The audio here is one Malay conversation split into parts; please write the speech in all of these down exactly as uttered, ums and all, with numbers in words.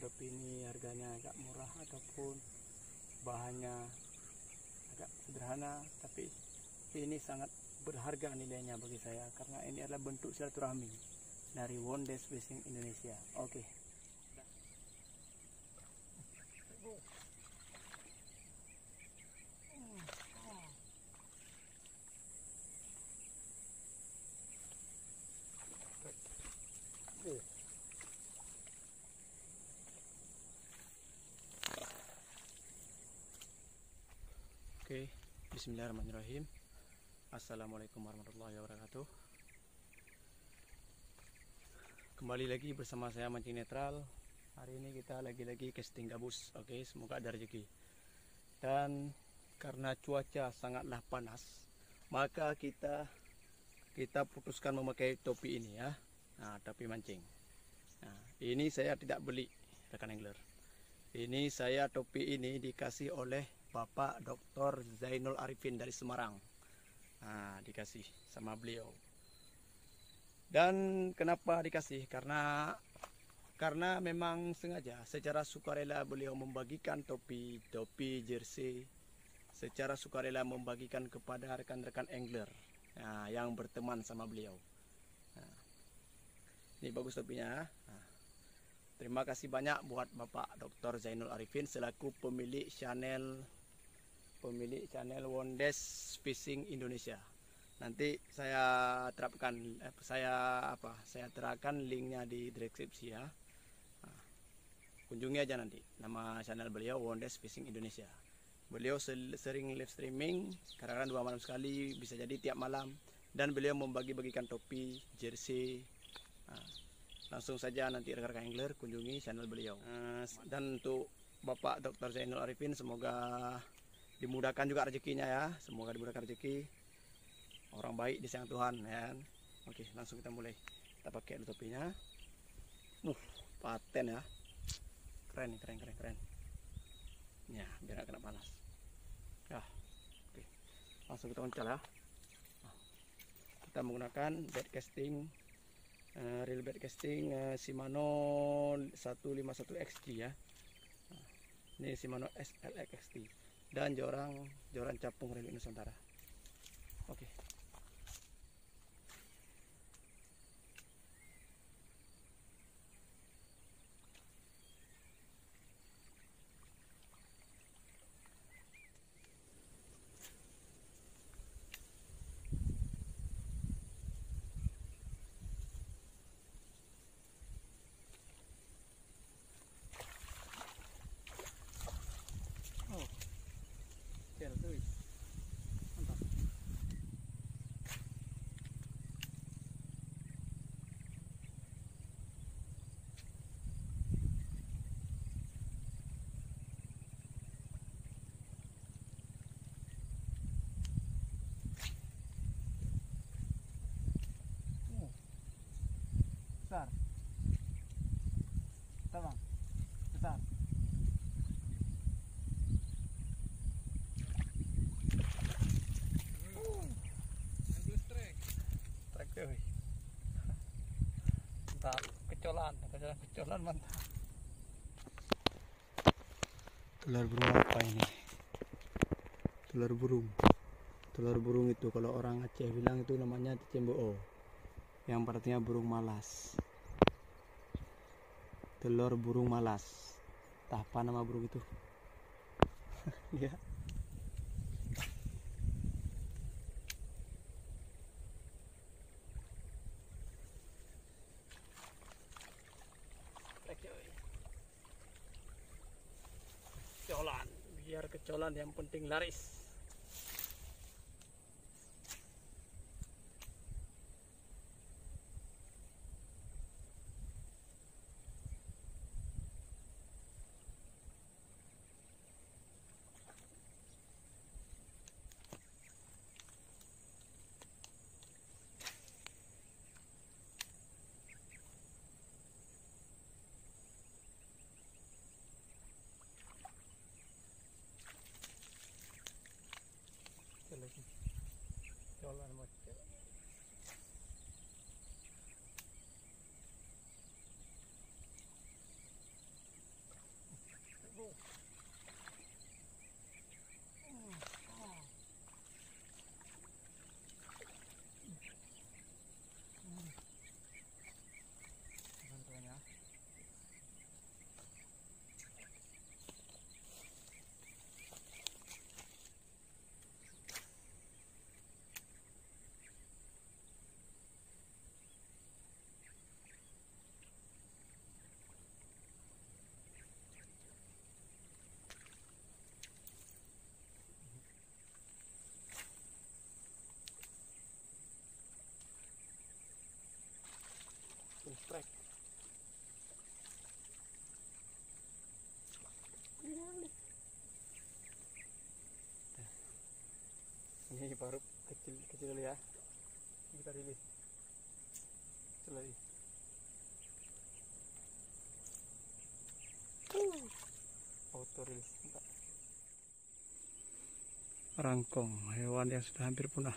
topi ini harganya agak murah ataupun bahannya agak sederhana, tapi ini sangat berharga nilainya bagi saya karena ini adalah bentuk silaturahmi dari Wondes Fishing Indonesia. Oke. Oke, bismillahirrahmanirrahim. Assalamualaikum warahmatullahi wabarakatuh. Kembali lagi bersama saya Mancing Netral. Hari ini kita lagi-lagi casting gabus. Oke, semoga ada rezeki. Dan karena cuaca sangatlah panas, maka kita kita putuskan memakai topi ini ya. Nah, topi mancing. Nah, ini saya tidak beli, rekan angler. Ini saya topi ini dikasih oleh Bapak Doktor Zainul Arifin dari Semarang. Nah, dikasih sama beliau. Dan kenapa dikasih? Karena karena memang sengaja secara sukarela beliau membagikan topi, topi jersey secara sukarela membagikan kepada rekan-rekan angler, nah, yang berteman sama beliau. Nah, ini bagus topinya. Nah, terima kasih banyak buat Bapak Doktor Zainul Arifin selaku pemilik channel pemilik channel Wondes Fishing Indonesia. Nanti saya terapkan eh, saya apa saya terapkan linknya di deskripsi ya. Nah, kunjungi aja nanti nama channel beliau Wondes Fishing Indonesia. Beliau sering live streaming, kadang-kadang dua malam sekali, bisa jadi tiap malam, dan beliau membagi-bagikan topi, jersey. Nah, langsung saja nanti rekan-rekan angler kunjungi channel beliau. Nah, dan untuk Bapak Doktor Zainul Arifin semoga dimudahkan juga rezekinya ya, semoga dimudahkan rezeki. Orang baik disayang Tuhan ya. Oke, langsung kita mulai. Kita pakai topinya. Uh, paten ya. Keren nih, keren keren keren. Ya, biar gak kena panas. Ya. Oke. Langsung kita oncal ya. Nah, kita menggunakan bait casting uh, reel bait casting uh, Shimano seratus lima puluh satu X G ya. Nah, ini Shimano S L X X T. Dan jorang joran capung Relik Nusantara. Oke. Oh. Cel tuh. Mantap. Oh. Besar. Besar, Bang. Besar. Mantap, kecolan, kecolan, kecolan mantap. Telur burung apa ini? Telur burung. Telur burung itu kalau orang Aceh bilang itu namanya cemboo, yang artinya burung malas. Telur burung malas. Entah apa nama burung itu. Ya. Kecolan, biar kecolan yang penting laris. baru kecil kecil dulu ya. Kita rilis. Kecil lagi. Auto rilis. Rangkong, hewan yang sudah hampir punah.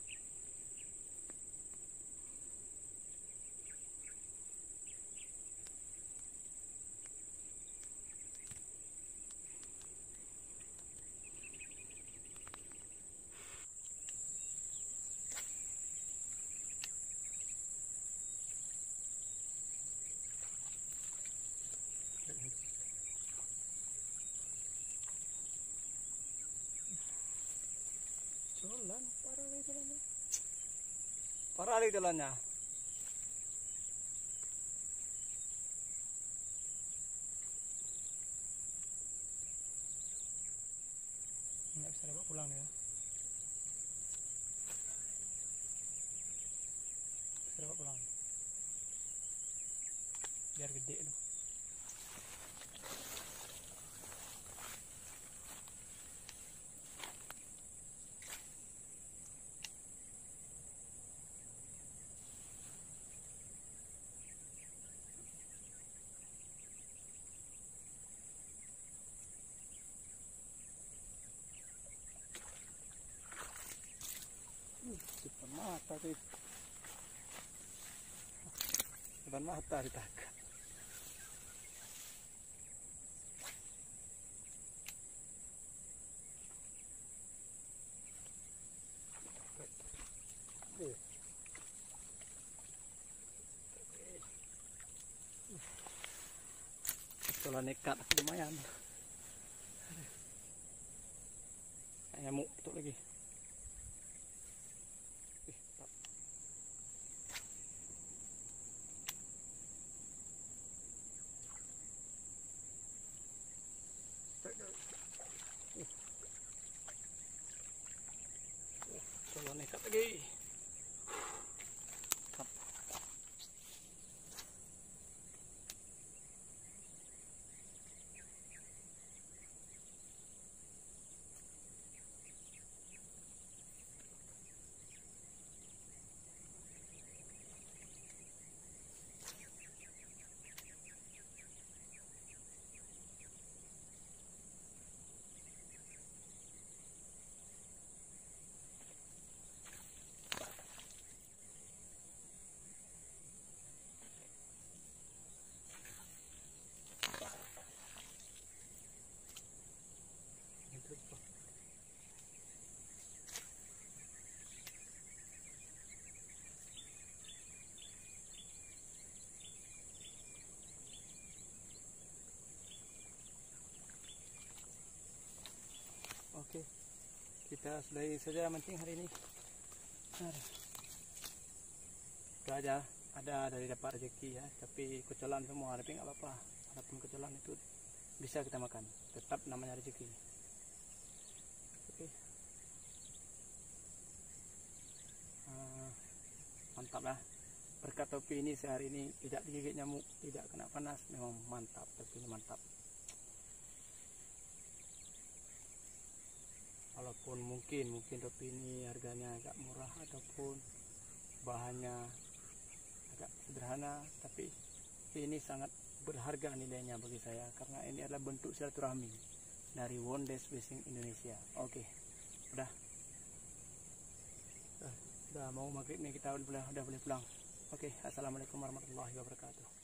Jalan, parah nih jalannya. Parah nih jalannya. Nggak bisa dapat pulang ya. Bisa dapat pulang. Biar gede loh. Depan mata tuh, depan mata ditangkap. Setelah nekat lumayan. Kayak nyamuk itu lagi. Kalau nekat lagi. Oke, kita sudahi saja mancing hari ini. Itu aja, ada dari dapat rezeki ya, tapi kecolan semua, tapi nggak apa-apa. Walaupun kecolan itu bisa kita makan, tetap namanya rezeki. Oke, uh, mantap lah. Berkat topi ini sehari ini tidak digigit nyamuk, tidak kena panas, memang mantap, topi ini mantap. Walaupun mungkin mungkin topi ini harganya agak murah ataupun bahannya agak sederhana, tapi ini sangat berharga nilainya bagi saya karena ini adalah bentuk silaturahmi dari Wonders Fishing Indonesia. Oke, udah, udah, udah mau maghrib nih, kita udah udah boleh pulang. Oke, assalamualaikum warahmatullahi wabarakatuh.